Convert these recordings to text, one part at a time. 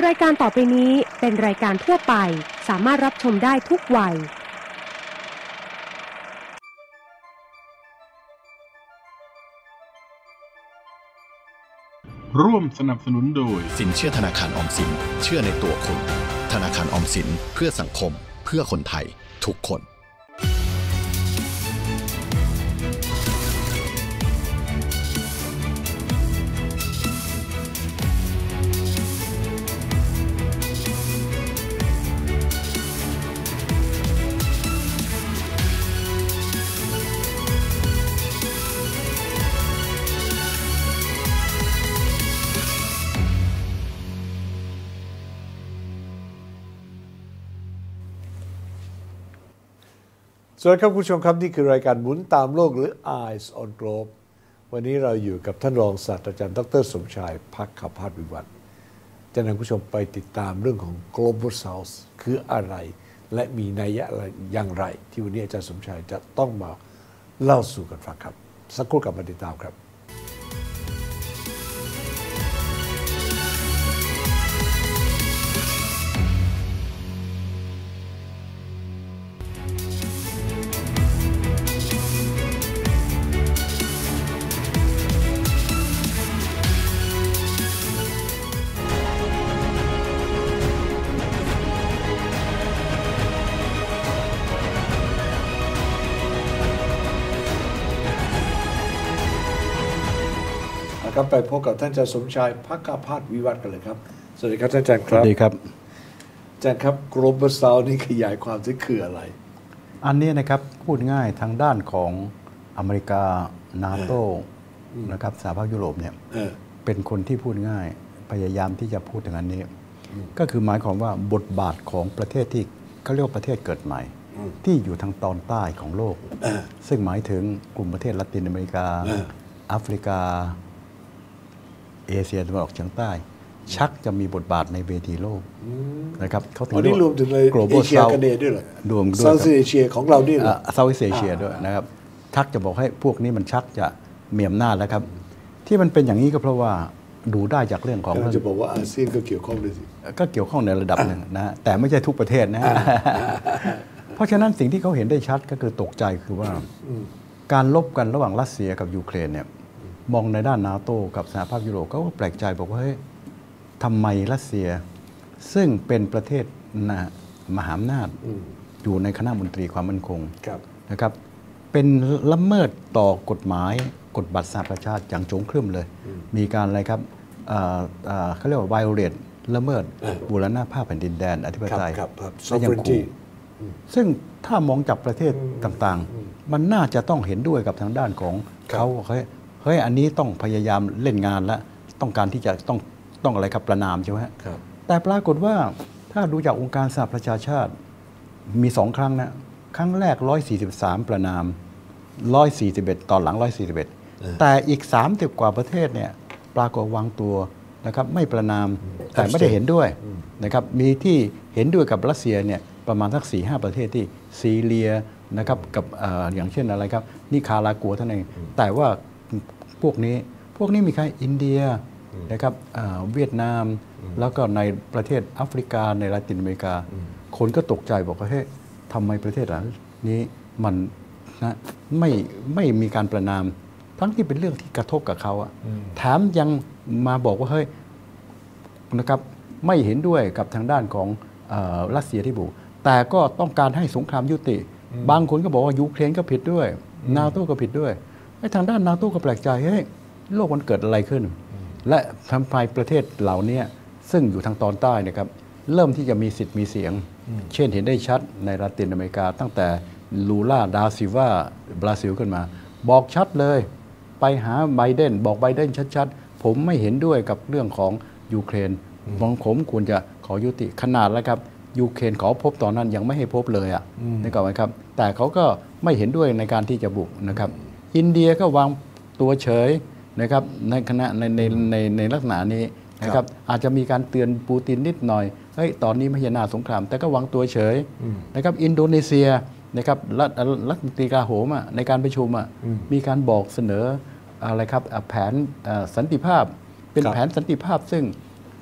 รายการต่อไปนี้เป็นรายการทั่วไปสามารถรับชมได้ทุกวัยร่วมสนับสนุนโดยสินเชื่อธนาคารออมสินเชื่อในตัวคุณธนาคารออมสินเพื่อสังคมเพื่อคนไทยทุกคนสวัสดีครับคุณผู้ชมครับนี่คือรายการหมุนตามโลกหรือ Eyes on Globe วันนี้เราอยู่กับท่านรองศาสตราจารย์ดร.สมชายภักขพาสวิวัฒน์จะนำคุณผู้ชมไปติดตามเรื่องของ Global South คืออะไรและมีนัยยะอะไรอย่างไรที่วันนี้อาจารย์สมชายจะต้องมาเล่าสู่กันฟังครับสักครู่กลับมาติดตามครับครับไปพบกับท่านอาจารย์สมชายภักขพาสวิวัฒน์กันเลยครับสวัสดีครับท่านอาจารย์ครับสวัสดีครับอาจารย์ครับ Global South นี่ขยายความที่คืออะไรอันนี้นะครับพูดง่ายทางด้านของอเมริกานาโตนะครับสหภาพยุโรปเนี่ยเป็นคนที่พูดง่ายพยายามที่จะพูดถึงอันนี้ก็คือหมายความว่าบทบาทของประเทศที่เขาเรียกว่าประเทศเกิดใหม่ที่อยู่ทางตอนใต้ของโลกซึ่งหมายถึงกลุ่มประเทศละตินอเมริกาแอฟริกาเอเชียตะวันออกเฉียงใต้ชักจะมีบทบาทในเวทีโลกนะครับเขาถือว่ารวมถึงในเอเชียกันเดด้วยเหรอรวมด้วยเซาท์เอเชียของเราด้วยเหรอเซาท์เอเชียด้วยนะครับชักจะบอกให้พวกนี้มันชักจะมีอำนาจแล้วครับที่มันเป็นอย่างนี้ก็เพราะว่าดูได้จากเรื่องของจะบอกว่าอาเซียนก็เกี่ยวข้องด้วยสิก็เกี่ยวข้องในระดับหนึ่งนะแต่ไม่ใช่ทุกประเทศนะเพราะฉะนั้นสิ่งที่เขาเห็นได้ชัดก็คือตกใจคือว่าการลบกันระหว่างรัสเซียกับยูเครนเนี่ยมองในด้านนาโต้กับสหภาพยุโรปเขาก็แปลกใจบอกว่าเฮ้ยทำไมรัสเซียซึ่งเป็นประเทศมหาอำนาจอยู่ในคณะมนตรีความมั่นคงนะครับเป็นละเมิดต่อกฎหมายกฎบัตรสหประชาชาติอย่างโจงครึ่มเลยมีการอะไรครับเขาเรียกว่า violate ละเมิดบูรณาภาพแผ่นดินแดนอธิปไตยและยังขู่ซึ่งถ้ามองจากประเทศต่างๆมันน่าจะต้องเห็นด้วยกับทางด้านของเขาเฮ้ยอันนี้ต้องพยายามเล่นงานและต้องการที่จะต้องอะไรครับประนามใช่ไหมครับแต่ปรากฏว่าถ้าดูจากองค์การสหประชาชาติมี2ครั้งนะครั้งแรก143ประนาม141ตอนหลัง141แต่อีก30กว่าประเทศเนี่ยปรากฏวางตัวนะครับไม่ประนามแต่ไม่ได้เห็นด้วยนะครับมีที่เห็นด้วยกับรัสเซียเนี่ยประมาณสัก 4-5 ประเทศที่ซีเรียนะครับกับอย่างเช่นอะไรครับนิคารากัวเท่านั้นเองแต่ว่าพวกนี้มีใครอินเดียนะครับเวียดนามแล้วก็ในประเทศแอฟริกาในลาตินอเมริกาคนก็ตกใจบอกว่าเฮ้ยทำไมประเทศเหล่านี้มันนะไม่มีการประนามทั้งที่เป็นเรื่องที่กระทบกับเขาแถมยังมาบอกว่าเฮ้ยนะครับไม่เห็นด้วยกับทางด้านของรัสเซียที่บุกแต่ก็ต้องการให้สงครามยุติบางคนก็บอกว่ายูเครนก็ผิดด้วยนาโต้ก็ผิดด้วยทางด้านนาโต้ก็แปลกใจเฮ้ยโลกมันเกิดอะไรขึ้นและทำไมประเทศเหล่านี้ซึ่งอยู่ทางตอนใต้นะครับเริ่มที่จะมีสิทธิ์มีเสียงเช่นเห็นได้ชัดในลาตินอเมริกาตั้งแต่ลูล่าดาซิลวาบราซิลขึ้นมาบอกชัดเลยไปหาไบเดนบอกไบเดนชัดๆผมไม่เห็นด้วยกับเรื่องของยูเครนผมควรจะขอยุติขนาดแล้วครับยูเครนขอพบตอนนั้นยังไม่ให้พบเลยนะครับครับแต่เขาก็ไม่เห็นด้วยในการที่จะบุกนะครับอินเดียก็วางตัวเฉยนะครับในคณะในลักษณะนี้นะครับอาจจะมีการเตือนปูตินนิดหน่อยเฮ้ยตอนนี้ไม่ใช่นาสงครามแต่ก็วางตัวเฉยนะครับอินโดนีเซียนะครับรัฐมนตรีกลาโหมในการประชุมมีการบอกเสนออะไรครับแผนสันติภาพเป็นแผนสันติภาพซึ่ง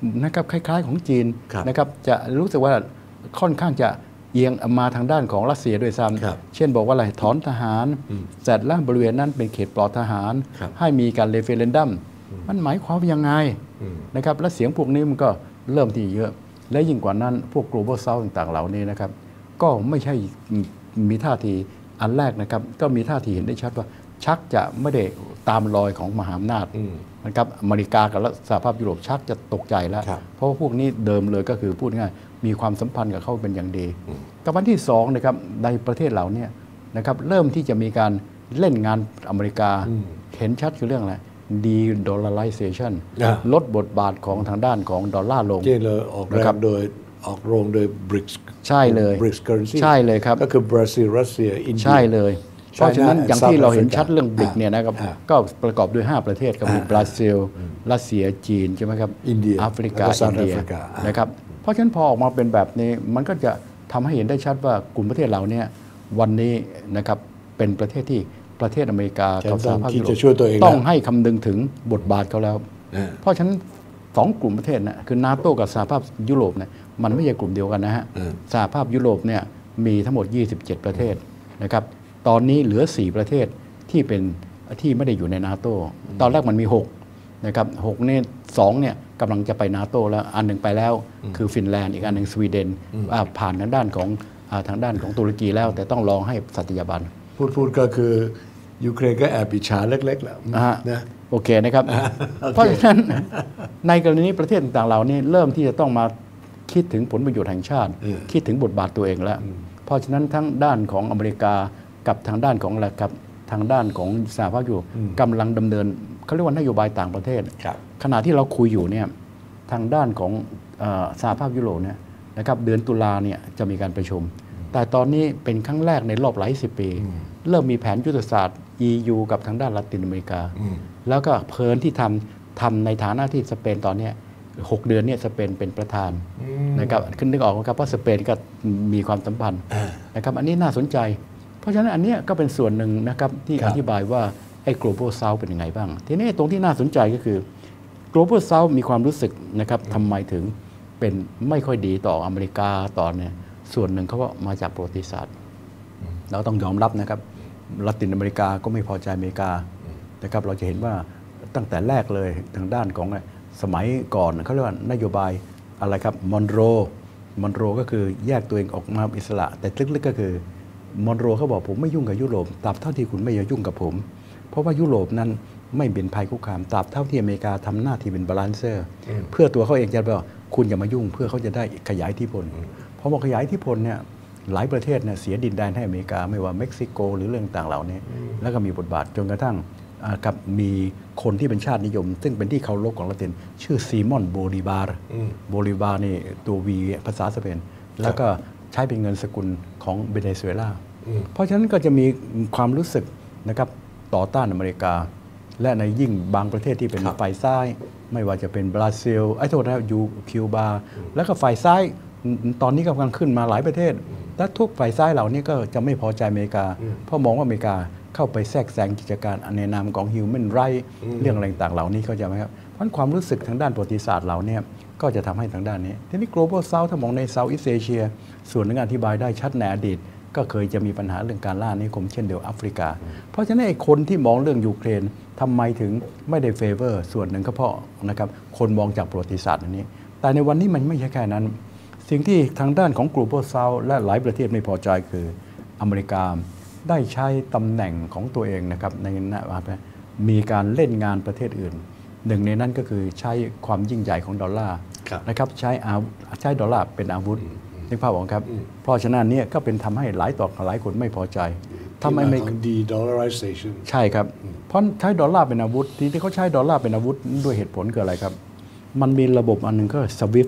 นะครับคล้ายๆของจีนครับนะครับจะรู้สึกว่าค่อนข้างจะเอียงมาทางด้านของรัสเซียด้วยซ้ครับำเช่นบอกว่าอะไรถอนทหารเสร็จแล้วบริเวณนั้นเป็นเขตปลอดทหารครับให้มีการเรฟเฟรนดัมมันหมายความว่ายังไงนะครับและเสียงพวกนี้มันก็เริ่มที่เยอะ และยิ่งกว่านั้นพวก global south ต่างๆเหล่านี้นะครับก็ไม่ใช่มีท่าทีอันแรกนะครับก็มีท่าทีเห็นได้ชัดว่าชักจะไม่ได้ตามรอยของมหาอำนาจนะครับอเมริกากับสหภาพยุโรปชักจะตกใจแล้วครับเพราะว่าพวกนี้เดิมเลยก็คือพูดง่ายมีความสัมพันธ์กับเขาเป็นอย่างดีกับวันที่สองนะครับในประเทศเหล่านี้นะครับเริ่มที่จะมีการเล่นงานอเมริกาเห็นชัดคือเรื่องอะไร de-dollarization ลดบทบาทของทางด้านของดอลลาร์ลงเจนเลยออกแรนะครับงโดยออกโรงโดย BRICS ใช่เลย BRICS currency ใช่เลยครับก็คือบราซิลรัสเซียอินเดียใช่เลย เพราะฉะนั้น China อย่างที่ South เราเห็น Africa ชัดเรื่องบริกเนี่ยนะครับอ่าก็ประกอบด้วย 5 ประเทศก็มีบราซิลรัสเซียจีนใช่ไหมครับอินเดียแอฟริกาแล้วก็ South อินเดีย Africa นะครับเพราะฉะนั้นพอออกมาเป็นแบบนี้มันก็จะทำให้เห็นได้ชัดว่ากลุ่มประเทศเราเนี่ยวันนี้นะครับเป็นประเทศที่ประเทศอเมริกากับสหภาพยุโรจะช่วยตัวเองปต้องแล้วให้คำนึงถึงบทบาทเขาแล้วอ่าเพราะฉะนั้นสองกลุ่มประเทศนะคือนาโต้กับสหภาพยุโรปเนี่ยมันไม่ใช่กลุ่มเดียวกันนะฮะสหภาพยุโรปเนี่ยมีทั้งหมด 27 ประเทศนะครับตอนนี้เหลือ 4 ประเทศที่เป็นที่ไม่ได้อยู่ในนาโต้ตอนแรกมันมี6นะครับ6เนี่ย2เนี่ยกำลังจะไปนาโต้แล้วอันหนึ่งไปแล้วคือฟินแลนด์อีกอันหนึ่งสวีเดนผ่านทางด้านของตุรกีแล้วแต่ต้องรอให้สัตยาบันพูดก็คือยูเครนก็แอบอิจฉาเล็กๆแหละนะโอเคนะครับ เพราะฉะนั้นในกรณีนี้ประเทศต่างๆเหล่านี้เริ่มที่จะต้องมาคิดถึงผลประโยชน์แห่งชาติ คิดถึงบทบาทตัวเองแล้ว เพราะฉะนั้นทั้งด้านของอเมริกากับทางด้านของอะไรครับทางด้านของสหภาพยุโรปกำลังดำเนินเขาเรียกว่านโยบายต่างประเทศครับขณะที่เราคุยอยู่เนี่ยทางด้านของสหภาพยุโรปเนี่ยนะครับเดือนตุลาเนี่ยจะมีการประชุม แต่ตอนนี้เป็นครั้งแรกในรอบหลายสิบปี เริ่มมีแผนยุทธศาสตร์ EU กับทางด้านละตินอเมริกา แล้วก็เพลินที่ทำในฐานะที่สเปนตอนเนี้ย6 เดือนเนี่ยสเปนเป็นประธานนะครับขึ้นนึกออกไหมครับเพราะสเปนก็มีความสัมพันธ์นะครับอันนี้น่าสนใจ เพราะฉะนั้นอันเนี้ยก็เป็นส่วนหนึ่งนะครับที่อธิบายว่าไอ้ global south เป็นยังไงบ้าง ทีนี้ตรงที่น่าสนใจก็คือ global south มีความรู้สึกนะครับทำไมถึงเป็นไม่ค่อยดีต่ออเมริกาต่อเนี่ยส่วนหนึ่งเขาว่ามาจากประวัติศาสตร์เราต้องยอมรับนะครับละตินอเมริกาก็ไม่พอใจอเมริกานะครับเราจะเห็นว่าตั้งแต่แรกเลยทางด้านของสมัยก่อนเขาเรียกว่านโยบายอะไรครับมอนโรก็คือแยกตัวเองออกมาอิสระแต่ลึกๆก็คือมอนโรเขาบอกผมไม่ยุ่งกับยุโรปตราบเท่าที่คุณไม่ยุ่งกับผมเพราะว่ายุโรปนั้นไม่เป็นภัยคุกคามตราบเท่าที่อเมริกาทำหน้าที่เป็นบาลานเซอร์เพื่อตัวเขาเองจะบอกคุณอย่ามายุ่งเพื่อเขาจะได้ขยายอิทธิพลพอบอกขยายอิทธิพลเนี่ยหลายประเทศเนี่ยเสียดินแดนให้อเมริกาไม่ว่าเม็กซิโกหรือเรื่องต่างเหล่านี้แล้วก็มีบทบาทจนกระทั่งกับมีคนที่เป็นชาตินิยม ซึ่งเป็นที่เคารพของละตินชื่อซีมอนโบลิบาร์นี่ตัววีภาษาสเปนแล้วก็ใช้เป็นเงินสกุลของเวเนซุเอลาเพราะฉะนั้นก็จะมีความรู้สึกนะครับต่อต้านอเมริกา และในยิ่งบางประเทศที่เป็นฝ่ายซ้ายไม่ว่าจะเป็นบราซิลโทษนะคิวบาแล้วก็ฝ่ายซ้ายตอนนี้กำลังขึ้นมาหลายประเทศและทุกฝ่ายซ้ายเหล่านี้ก็จะไม่พอใจอเมริกาเพราะมองว่าอเมริกาเข้าไปแทรกแซงกิจการในนามของ Human Rights เรื่องอะไรต่างๆเหล่านี้เข้าใจไหมครับเพราะความรู้สึกทางด้านประวัติศาสตร์เหล่านี้ก็จะทำให้ทางด้านนี้ทีนี้ global south ถ้ามองใน Southeast Asia ส่วนหนึ่งอธิบายได้ชัดในอดีตก็เคยจะมีปัญหาเรื่องการล่านิคมเช่นเดียวแอฟริกาเพราะฉะนั้นไอ้คนที่มองเรื่องยูเครนทำไมถึงไม่ได้เฟเวอร์ส่วนหนึ่งก็เพราะนะครับคนมองจากประวัติศาสตร์อันนี้แต่ในวันนี้มันไม่ใช่แค่นั้นสิ่งที่ทางด้านของ global south และหลายประเทศไม่พอใจคืออเมริกาได้ใช้ตำแหน่งของตัวเองนะครับในมีการเล่นงานประเทศอื่นหนึ่งในนั้นก็คือใช้ความยิ่งใหญ่ของดอลลาร์นะครับใช้ดอลลาร์เป็นอาวุธนึกภาพออกครับเพราะฉะนั้นเนี่ยก็เป็นทำให้หลายคนไม่พอใจทำไมไม่ de-dollarization ใช่ครับเพราะใช้ดอลลาร์เป็นอาวุธที่เขาใช้ดอลลาร์เป็นอาวุธด้วยเหตุผลคืออะไรครับมันมีระบบอันหนึ่งก็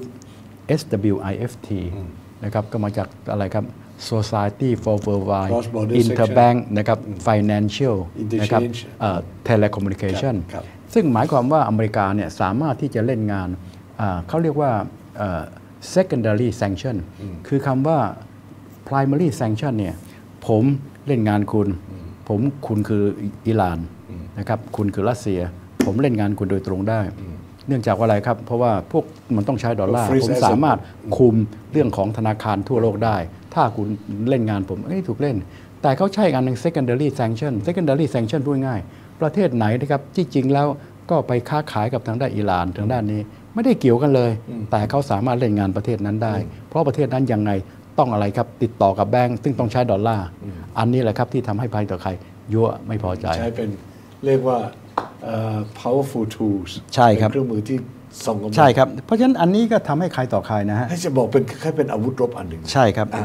SWIFT นะครับก็มาจากอะไรครับ Society for Worldwide Interbank นะครับ Financial นะครับTelecommunication ซึ่งหมายความว่าอเมริกาเนี่ยสามารถที่จะเล่นงานเขาเรียกว่าsecondary sanction คือคำว่า primary sanction เนี่ยผมเล่นงานคุณคืออิหร่านนะครับคุณคือรัสเซียผมเล่นงานคุณโดยตรงได้เนื่องจากว่าอะไรครับเพราะว่าพวกมันต้องใช้ดอลลาร์ Freeze ผมสามารถคุมเรื่องของธนาคารทั่วโลกได้ถ้าคุณเล่นงานผมถูกเล่นแต่เขาใช้อันหนึ่ง secondary sanction พูดง่ายประเทศไหนนะครับที่จริงแล้วก็ไปค้าขายกับทางด้านอิหร่านทางด้านนี้ไม่ได้เกี่ยวกันเลยแต่เขาสามารถเล่นงานประเทศนั้นได้เพราะประเทศนั้นยังไงต้องอะไรครับติดต่อกับแบงก์ซึ่งต้องใช้ดอลลาร์อันนี้แหละครับที่ทำให้ภัยต่อใครยั่วไม่พอใจใช้เป็นเรียกว่าpowerful tools ใช่ครับเป็นเครื่องมือที่ส่งกำลังใช่ครับเพราะฉะนั้นอันนี้ก็ทำให้ใครต่อใครนะฮะให้จะบอกเป็นแค่เป็นอาวุธรบอันหนึ่งใช่ครับ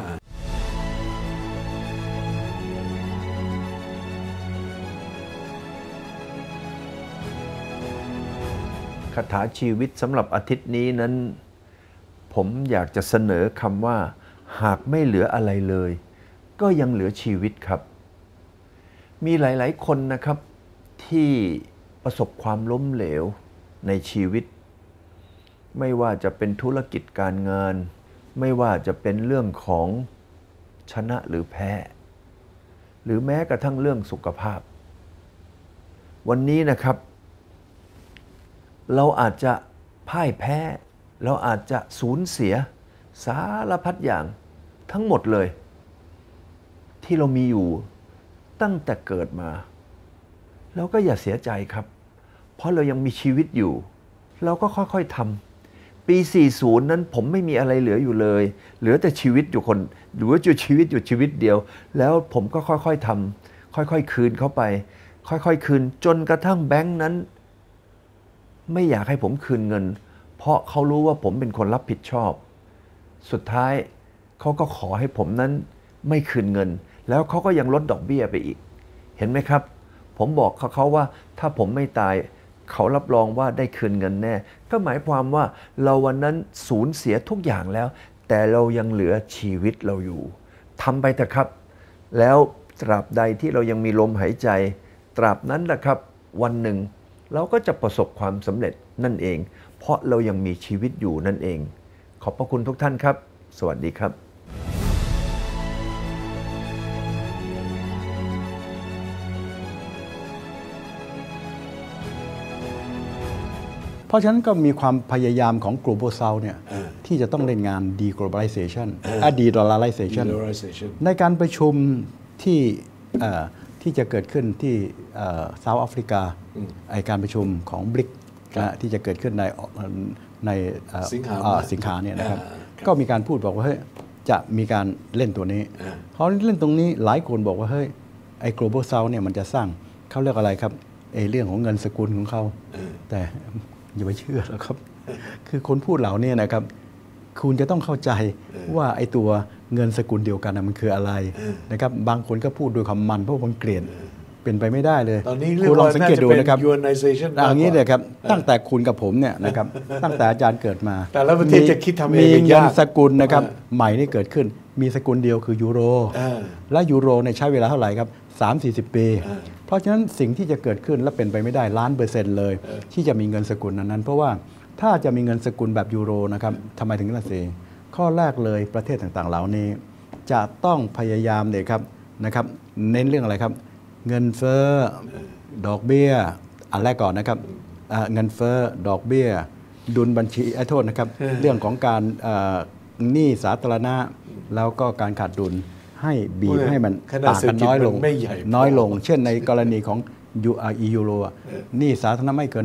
คาถาชีวิตสำหรับอาทิตย์นี้นั้นผมอยากจะเสนอคำว่าหากไม่เหลืออะไรเลยก็ยังเหลือชีวิตครับมีหลายๆคนนะครับที่ประสบความล้มเหลวในชีวิตไม่ว่าจะเป็นธุรกิจการงานไม่ว่าจะเป็นเรื่องของชนะหรือแพ้หรือแม้กระทั่งเรื่องสุขภาพวันนี้นะครับเราอาจจะพ่ายแพ้เราอาจจะสูญเสียสารพัดอย่างทั้งหมดเลยที่เรามีอยู่ตั้งแต่เกิดมาเราก็อย่าเสียใจครับเพราะเรายังมีชีวิตอยู่เราก็ค่อยๆทำปี 40 นั้นผมไม่มีอะไรเหลืออยู่เลยเหลือแต่ชีวิตอยู่คนหรือว่าชีวิตอยู่ชีวิตเดียวแล้วผมก็ค่อยๆทำค่อยๆคืนเข้าไปค่อยๆคืนจนกระทั่งแบงค์นั้นไม่อยากให้ผมคืนเงินเพราะเขารู้ว่าผมเป็นคนรับผิดชอบสุดท้ายเขาก็ขอให้ผมนั้นไม่คืนเงินแล้วเขาก็ยังลดดอกเบี้ยไปอีกเห็นไหมครับผมบอกเขาว่าถ้าผมไม่ตายเขารับรองว่าได้คืนเงินแน่ก็หมายความว่าเราวันนั้นสูญเสียทุกอย่างแล้วแต่เรายังเหลือชีวิตเราอยู่ทำไปเถอะครับแล้วตราบใดที่เรายังมีลมหายใจตราบนั้นแหละครับวันหนึ่งเราก็จะประสบความสำเร็จนั่นเองเพราะเรายังมีชีวิตอยู่นั่นเองขอบพระคุณทุกท่านครับสวัสดีครับเพราะฉะนั้นก็มีความพยายามของ Global South เนี่ยที่จะต้องเล่นงาน deglobalization de-dollarization ในการประชุมที่จะเกิดขึ้นที่เซาท์แอฟริกาการประชุมของบริกที่จะเกิดขึ้นในสิงหาเนี่ยนะครับก็มีการพูดบอกว่าเฮ้ยจะมีการเล่นตัวนี้เพราะเล่นตรงนี้หลายคนบอกว่าเฮ้ยไอ้ Global South เนี่ยมันจะสร้างเขาเรียกอะไรครับเรื่องของเงินสกุลของเขาแต่อย่าไปเชื่อแล้วครับคือคนพูดเหล่านี้นะครับคุณจะต้องเข้าใจว่าไอ้ตัวเงินสกุลเดียวกันมันคืออะไรนะครับบางคนก็พูดโดยคำมันเพราะมันเกลียดเป็นไปไม่ได้เลยตอนนี้คุณลองสังเกตดูนะครับ Yuanization อย่างนี้เลยครับตั้งแต่คุณกับผมเนี่ยนะครับตั้งแต่อาจารย์เกิดมาแต่ละประเทศจะคิดทำเองมีเงินสกุลนะครับใหม่นี่เกิดขึ้นมีสกุลเดียวคือยูโรและยูโรในใช้เวลาเท่าไหร่ครับ30-40 ปีเพราะฉะนั้นสิ่งที่จะเกิดขึ้นและเป็นไปไม่ได้1,000,000%เลยที่จะมีเงินสกุลนั้นเพราะว่าถ้าจะมีเงินสกุลแบบยูโรนะครับทำไมถึงล่ะสิข้อแรกเลยประเทศต่างๆเหล่านี้จะต้องพยายามเนี่ยครับนะครับเน้นเรื่องอะไรครับเงินเฟ้อดอกเบี้ยอันแรกก่อนนะครับเงินเฟ้อดอกเบี้ยดุลบัญชีโทษนะครับเรื่องของการหนี้สาธารณะแล้วก็การขาดดุลให้บีบให้มันต่างกันน้อยลงเช่นในกรณีของยูโรหนี้สาธารณะไม่เกิน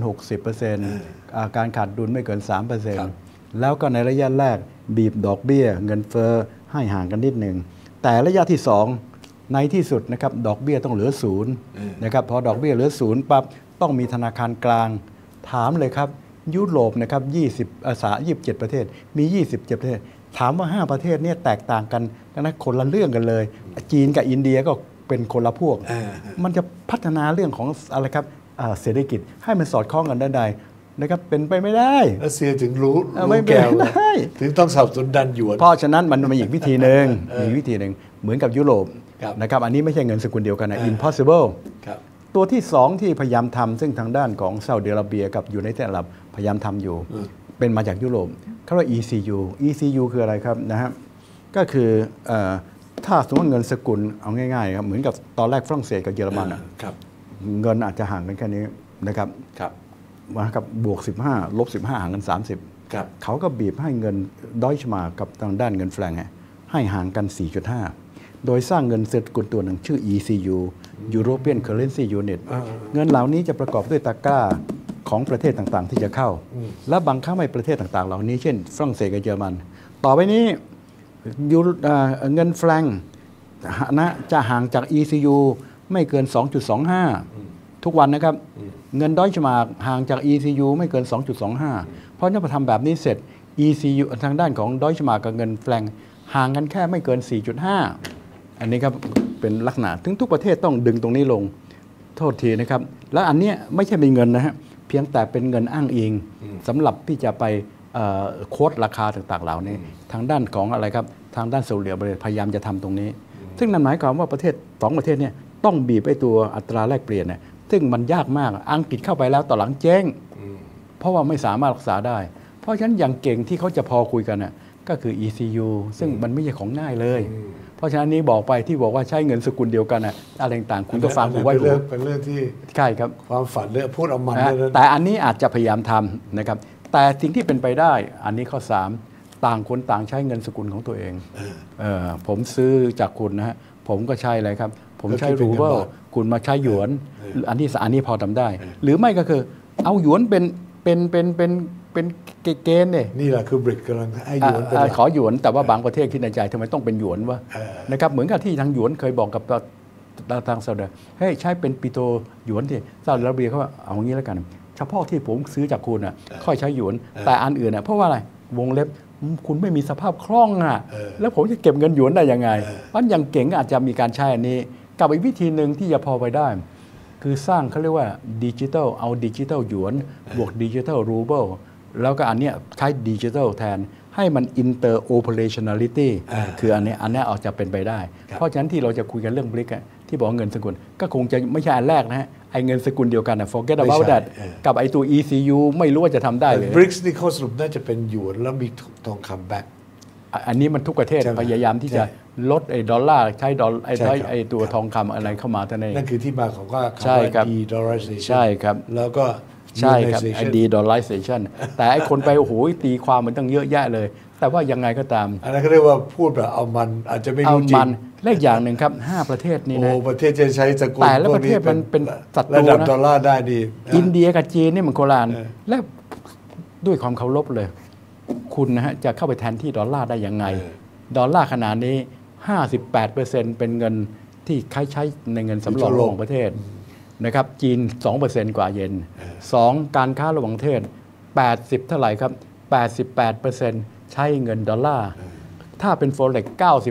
60% การขาดดุลไม่เกิน 3% แล้วก็ในระยะแรกบีบดอกเบี้ยเงินเฟ้อให้ห่างกันนิดหนึ่งแต่ระยะที่2ในที่สุดนะครับดอกเบี้ยต้องเหลือ0นะครับพอดอกเบี้ยเหลือ0ปั๊บต้องมีธนาคารกลางถามเลยครับยุโรปนะครับ27 ประเทศมี27 ประเทศถามว่า5 ประเทศเนี่ยแตกต่างกันนะคนละเรื่องกันเลยจีนกับอินเดียก็เป็นคนละพวกมันจะพัฒนาเรื่องของอะไรครับเศรษฐกิจให้มันสอดคล้องกันได้นะครับเป็นไปไม่ได้รัสเซียถึงรู้แก้วถึงต้องสนับสนุนดันหยวนเพราะฉะนั้นมันมีอีกวิธีหนึ่งเหมือนกับยุโรปนะครับอันนี้ไม่ใช่เงินสกุลเดียวกันนะ impossible ตัวที่2ที่พยายามทำซึ่งทางด้านของซาอุดิอาระเบียกับยูไนเต็ดอาหรับพยายามทำอยู่เป็นมาจากยุโรปเขาเรียก ECU คืออะไรครับนะฮะก็คือถ้าสมมติเงินสกุลเอาง่ายๆครับเหมือนกับตอนแรกฝรั่งเศสกับเยอรมันเงินอาจจะห่างกันแค่นี้นะครับกับบวก15ลบ15ห่างกัน30 ครับเขาก็บีบให้เงินดอยชมากับทางด้านเงินแฟรงให้ห่างกัน 4.5 โดยสร้างเงินสกุลตัวหนึ่งชื่อ ECU European Currency Unit เงินเหล่านี้จะประกอบด้วยตะกร้าของประเทศต่างๆที่จะเข้าและบังคับให้ประเทศต่างๆเหล่านี้เช่นฝรั่งเศสกับเยอรมันต่อไปนี้เงินแฟรงนะจะห่างจาก ECU ไม่เกิน 2.25 ทุกวันนะครับเงินดอยชมาห่างจาก ECU ไม่เกิน 2.25 เพราะถ้าพอทำแบบนี้เสร็จ ECU ทางด้านของดอยชมากับเงินแฟรงห่างกันแค่ไม่เกิน 4.5 อันนี้ครับเป็นลักษณะถึงทุกประเทศต้องดึงตรงนี้ลงโทษทีนะครับแล้วอันนี้ไม่ใช่เป็นเงินนะฮะเพียงแต่เป็นเงินอ้างอิงสำหรับที่จะไปโค้ดราคาต่างๆเหล่านี้ทางด้านของอะไรครับทางด้านซาอุดิอาระเบียพยายามจะทำตรงนี้ซึ่งนั่นหมายความว่าประเทศ2ประเทศเนี่ยต้องบีบไอ้ตัวอัตราแลกเปลี่ยนเนี่ยซึ่งมันยากมากอังกฤษเข้าไปแล้วต่อหลังเจ๊งเพราะว่าไม่สามารถรักษาได้เพราะฉะนั้นอย่างเก่งที่เขาจะพอคุยกันน่ะก็คือ ECU ซึ่งมันไม่ใช่ของง่ายเลยเพราะฉะนั้นนี้บอกไปที่บอกว่าใช้เงินสกุลเดียวกันน่ะอะไรต่างๆคุณก็ฟังหูไว้หูเป็นเรื่องที่ใช่ครับความฝันเรื่องพูดเอามันแต่อันนี้อาจจะพยายามทำนะครับแต่สิ่งที่เป็นไปได้อันนี้ข้อ3ต่างคนต่างใช้เงินสกุลของตัวเองผมซื้อจากคุณนะฮะผมก็ใช่เลยครับผมใช้รูเบิลคุณมาใช้หยวนอันนี้พอทำได้หรือไม่ก็คือเอาหยวนเป็นเกณฑ์เนี่ยนี่แหละคือบริกกำลังให้หยวนขอหยวนแต่ว่าบางประเทศคิดในใจทำไมต้องเป็นหยวนวะนะครับเหมือนกับที่ทางหยวนเคยบอกกับทางซาอุดิเฮ้ยใช้เป็นปิโตหยวนที่ซาอุดิอาระเบียเขาว่าเอางี้แล้วกันเฉพาะที่ผมซื้อจากคุณค่อยใช้หยวนแต่อันอื่นเพราะว่าอะไรวงเล็บคุณไม่มีสภาพคล่องแล้วผมจะเก็บเงินหยวนได้ยังไงเพราะอย่างเก่งอาจจะมีการใช้อันนี้กับอีกวิธีหนึ่งที่จะพอไปได้คือสร้างเขาเรียกว่าดิจิทัลเอาดิจิทัลหยวนบวกดิจิทัลรูเบิลแล้วก็อันนี้ใช้ดิจิทัลแทนให้มัน interoperationality คืออันนี้อาจจะเป็นไปได้เพราะฉะนั้นที่เราจะคุยกันเรื่องบริกที่บอกเงินสกุลก็คงจะไม่ใช่อันแรกนะฮะไอ้เงินสกุลเดียวกัน forget about that กับไอ้ตัว ECU ไม่รู้ว่าจะทำได้เลย BRICS นี่เขาสรุปน่าจะเป็นหยวนแล้วมีทองคำแบ็คอันนี้มันทุกประเทศพยายามที่จะลดไอ้ดอลลาร์ใช้ไอ้ตัวทองคำอะไรเข้ามาท่านเองนั่นคือที่มาของว่า de-dollarization ใช่ครับแล้วก็ใช่ครับไอ้ de-dollarization แต่ไอ้คนไปโอ้โหตีความมันตั้งเยอะแยะเลยแต่ว่ายังไงก็ตามอันนั้นเขาเรียกว่าพูดแบบเอามันอาจจะไม่รู้จริงเลขอย่างหนึ่งครับ5ประเทศนี้นะประเทศจะใช้สกุลแต่ละประเทศมันเป็นศัตรูนะระดับดอลลาร์ได้ดีอินเดียกับจีนนี่มันโคลานและด้วยความเคารพเลยคุณนะฮะจะเข้าไปแทนที่ดอลลาร์ได้ยังไงดอลลาร์ขนาดนี้ 58% เป็นเงินที่ใช้ในเงินสำรองของประเทศนะครับจีน 2% กว่าเยน2การค้าระหว่างประเทศ80เท่าไหร่ครับ 88% ใช้เงินดอลลาร์ถ้าเป็น Forex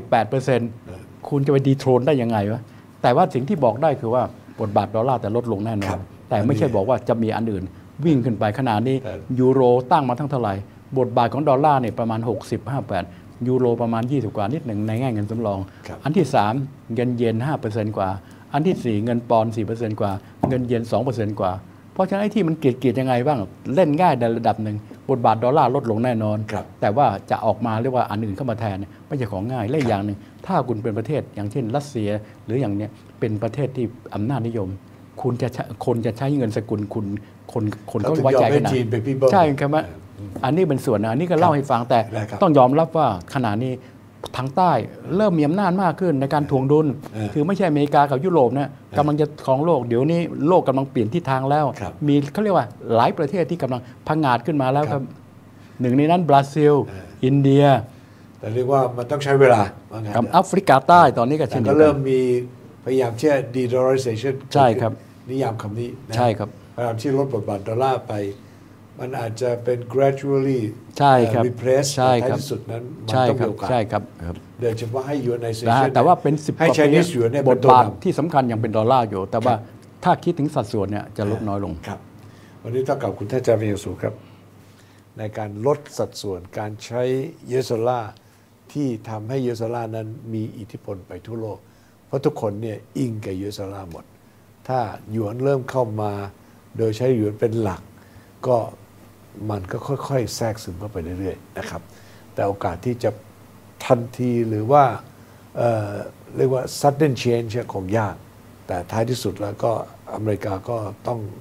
98% คุณจะไปดีโทรนได้ยังไงวะแต่ว่าสิ่งที่บอกได้คือว่าบทบาทดอลลาร์แต่ลดลงแน่นอนแต่ไม่ใช่บอกว่าจะมีอันอื่นวิ่งขึ้นไปขนาดนี้ยูโรตั้งมาทั้งเท่าไหร่บทบาทของดอลลาร์เนี่ยประมาณ60-58ยูโรประมาณ20กว่านิดหนึ่งในแง่เงินสำรองอันที่3เงินเยน 5% กว่าอันที่4เงินปอนด์ 4% กว่าเงินเยน 2% กว่าเพราะฉะนั้นไอ้ที่มันเกลียดยังไงบ้างเล่นง่ายในระดับหนึ่งบทบาทดอลลาร์ลดลงแน่นอนแต่ว่าจะออกมาเรียกว่าอันอื่นเข้ามาแทนไม่ใช่ของง่ายและอย่างหนึ่งถ้าคุณเป็นประเทศอย่างเช่นรัสเซียหรืออย่างเนี้ยเป็นประเทศที่อำนาจนิยมคนจะใช้เงินสกุลคนก็ไว้ใจกันนะใช่ครับอันนี้เป็นส่วนนะอันนี้ก็เล่าให้ฟังแต่ต้องยอมรับว่าขณะนี้ทางใต้เริ่มมีอำนาจมากขึ้นในการทวงดุลคือไม่ใช่อเมริกากับยุโรปนะกำลังจะครองโลกเดี๋ยวนี้โลกกำลังเปลี่ยนทิศทางแล้วมีเขาเรียกว่าหลายประเทศที่กำลังพังงาดขึ้นมาแล้วครับหนึ่งในนั้นบราซิลอินเดียแต่เรียกว่ามันต้องใช้เวลากับแอฟริกาใต้ตอนนี้ก็เช่นเดียวกันก็เริ่มมีพยายามที่จะ de-dollarization ใช่ครับนิยามคำนี้ใช่ครับพยายามที่ลดบทบาทดอลลาร์ไปมันอาจจะเป็น gradually ใช่ครับ repress ใช่ครับที่สุดนั้นมันต้องมีโอกาสใช่ครับโดยเฉพาะให้ yuanization แต่ว่าเป็น10 ให้ Chinese yuan เนี่ยบทบาทที่สำคัญยังเป็นดอลลาร์อยู่แต่ว่าถ้าคิดถึงสัดส่วนเนี่ยจะลดน้อยลงครับวันนี้ต้องขอบคุณท่านอาจารย์วิญญาสุครับในการลดสัดส่วนการใช้ US dollar ที่ทำให้ US dollar นั้นมีอิทธิพลไปทั่วโลกเพราะทุกคนเนี่ยอิงกับ US dollar หมดถ้าหยวนเริ่มเข้ามาโดยใช้หยวนเป็นหลักก็มันก็ค่อยๆแทรกซึมเข้าไปเรื่อยๆนะครับแต่โอกาสที่จะทันทีหรือว่าเรียกว่า sudden change คงยากแต่ท้ายที่สุดแล้วก็อเมริกาก็ต้อง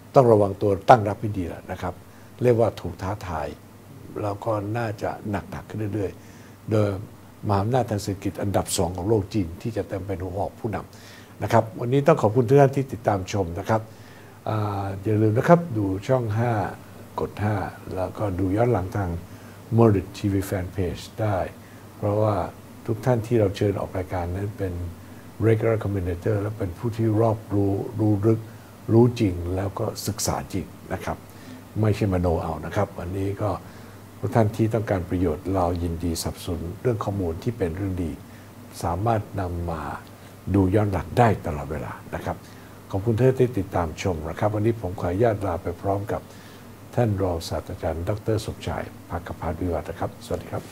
ต้องระวังตัวตั้งรับให้ดีแหละนะครับเรียกว่าถูกท้าทายแล้วก็น่าจะหนักขึ้นเรื่อยๆโดยมหาอำนาจทางเศรษฐกิจอันดับ2ของโลกจีนที่จะเต็มเป็นหัวหอกผู้นำนะครับวันนี้ต้องขอบคุณทุกท่านที่ติดตามชมนะครับอย่าลืมนะครับดูช่อง5กด5แล้วก็ดูย้อนหลังทาง Merit TV Fan Page ได้เพราะว่าทุกท่านที่เราเชิญออกรายการนั้นเป็น regular commentator และเป็นผู้ที่รอบรู้ลึกรู้จริงแล้วก็ศึกษาจริงนะครับไม่ใช่มโนเอานะครับวันนี้ก็ทุกท่านที่ต้องการประโยชน์เรายินดีสนับสนุนเรื่องข้อมูลที่เป็นเรื่องดีสามารถนำมาดูย้อนหลังได้ตลอดเวลานะครับขอบคุณท่านที่ติดตามชมนะครับวันนี้ผมขออนุญาตลาไปพร้อมกับท่านรองศาสตราจารย์ดร.สมชายภคพาสวิวัฒน์นะครับสวัสดีครับ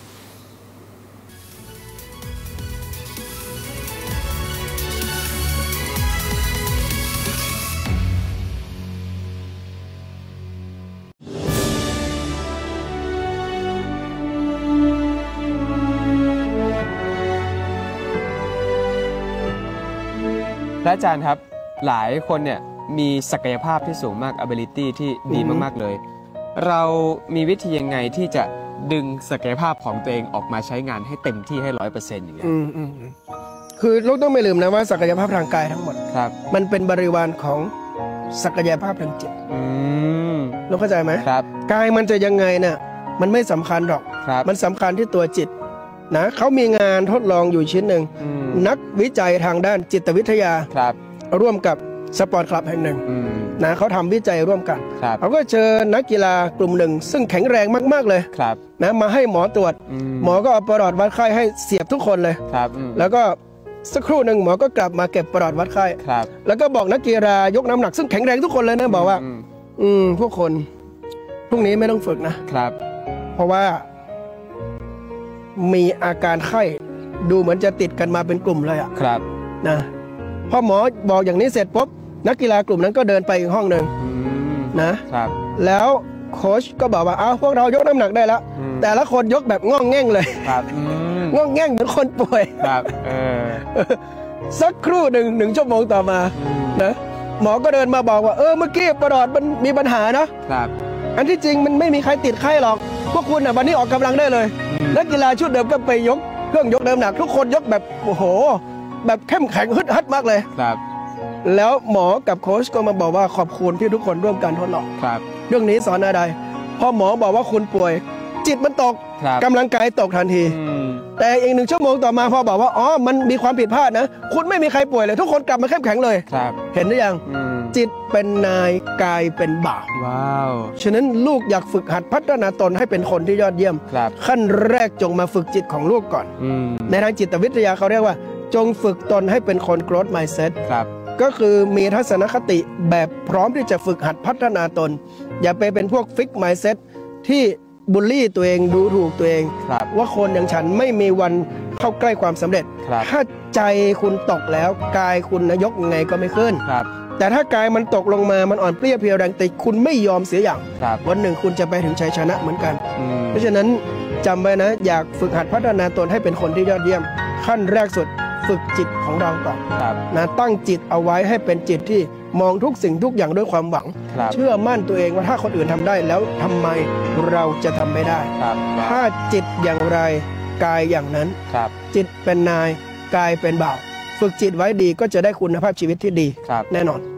พระอาจารย์ครับหลายคนเนี่ยมีศักยภาพที่สูงมาก ability ที่ดีมากๆเลยเรามีวิธียังไงที่จะดึงศักยภาพของตัวเองออกมาใช้งานให้เต็มที่ให้ 100% อย่างเงี้ยคือเราต้องไม่ลืมนะว่าศักยภาพทางกายทั้งหมดครับมันเป็นบริวารของศักยภาพทางจิตเราเข้าใจไหมครับกายมันจะยังไงเนี่ยมันไม่สำคัญหรอกมันสำคัญที่ตัวจิตนะเขามีงานทดลองอยู่ชิ้นหนึ่งนักวิจัยทางด้านจิตวิทยาร่วมกับสปอร์ตคลับแห่งหนึ่งนะเขาทำวิจัยร่วมกันเขาก็เชิญนักกีฬากลุ่มหนึ่งซึ่งแข็งแรงมากๆเลยนะมาให้หมอตรวจหมอก็เอาประหลอดวัดไข้ให้เสียบทุกคนเลยแล้วก็สักครู่หนึ่งหมอก็กลับมาเก็บประหลอดวัดไข้แล้วก็บอกนักกีฬายกน้ำหนักซึ่งแข็งแรงทุกคนเลยนะบอกว่าพวกคนพรุ่งนี้ไม่ต้องฝึกนะเพราะว่ามีอาการไข้ดูเหมือนจะติดกันมาเป็นกลุ่มเลยอ่ะนะพอหมอบอกอย่างนี้เสร็จปุ๊บนักกีฬากลุ่มนั้นก็เดินไปอีกห้องหนึ่งนะแล้วโค้ชก็บอกว่าพวกเรายกน้ำหนักได้แล้วแต่ละคนยกแบบง่องแง่งเลยง่องแง่งเหมือนคนป่วยสักครู่หนึ่งชั่วโมงต่อมานะหมอก็เดินมาบอกว่าเมื่อกี้ประหลอดมันมีปัญหานะอันที่จริงมันไม่มีใครติดไข้หรอกพวกคุณวันนี้ออกกำลังได้เลยนักกีฬาชุดเดิมก็ไปยกเครื่องยกน้ำหนักทุกคนยกแบบโอ้โหแบบเข้มแข็งฮึดฮัดมากเลยแล้วหมอกับโค้ชก็มาบอกว่าขอบคุณที่ทุกคนร่วมกันทดลองเรื่องนี้สอนอะไรพอหมอบอกว่าคุณป่วยจิตมันตกกำลังกายตกทันทีแต่อีก1 ชั่วโมงต่อมาพอบอกว่ามันมีความผิดพลาดนะคุณไม่มีใครป่วยเลยทุกคนกลับมาเข้มแข็งเลยเห็นหรือยังจิตเป็นนายกายเป็นบ่าวฉะนั้นลูกอยากฝึกหัดพัฒนาตนให้เป็นคนที่ยอดเยี่ยมขั้นแรกจงมาฝึกจิตของลูกก่อนในทางจิตวิทยาเขาเรียกว่าจงฝึกตนให้เป็นคน growth mindset ก็คือมีทัศนคติแบบพร้อมที่จะฝึกหัดพัฒนาตนอย่าไปเป็นพวก fixed mindset ที่บูลลี่ตัวเองดูถูกตัวเองว่าคนอย่างฉันไม่มีวันเข้าใกล้ความสำเร็จถ้าใจคุณตกแล้วกายคุณยกยังไงก็ไม่ขึ้นแต่ถ้ากายมันตกลงมามันอ่อนเปรี้ยเพรียวแรงติคุณไม่ยอมเสียอย่างวันหนึ่งคุณจะไปถึงชัยชนะเหมือนกันเพราะฉะนั้นจำไว้นะอยากฝึกหัดพัฒนาตนให้เป็นคนที่ยอดเยี่ยมขั้นแรกสุดฝึกจิตของเราก่อนนะตั้งจิตเอาไว้ให้เป็นจิตที่มองทุกสิ่งทุกอย่างด้วยความหวังเชื่อมั่นตัวเองว่าถ้าคนอื่นทำได้แล้วทำไมเราจะทำไม่ได้ถ้าจิตอย่างไรกายอย่างนั้นจิตเป็นนายกายเป็นบ่าวฝึกจิตไว้ดีก็จะได้คุณภาพชีวิตที่ดีแน่นอน